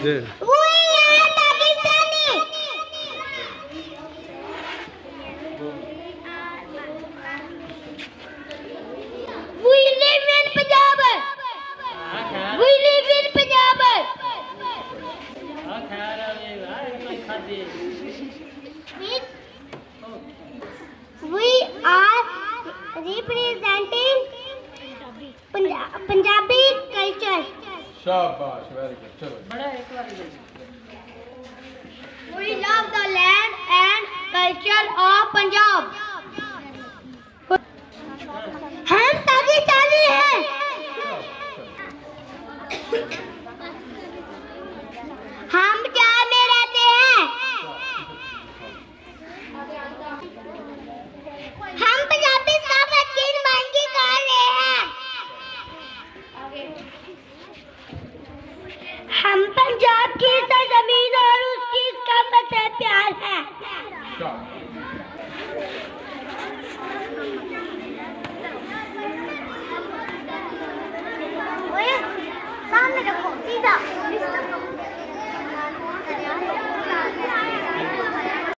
We live in Punjab. We live in Punjab. We are representing Punjabi culture. शाबाश, very good. चलो। We love the land and culture of Punjab. हम पाकिस्तानी हैं। हम पंजाब में रहते हैं। हम पंजाबी सब चीज मान के खा रहे हैं। हम पंजाब की सरजमीन और उसकी इसका प्यार है।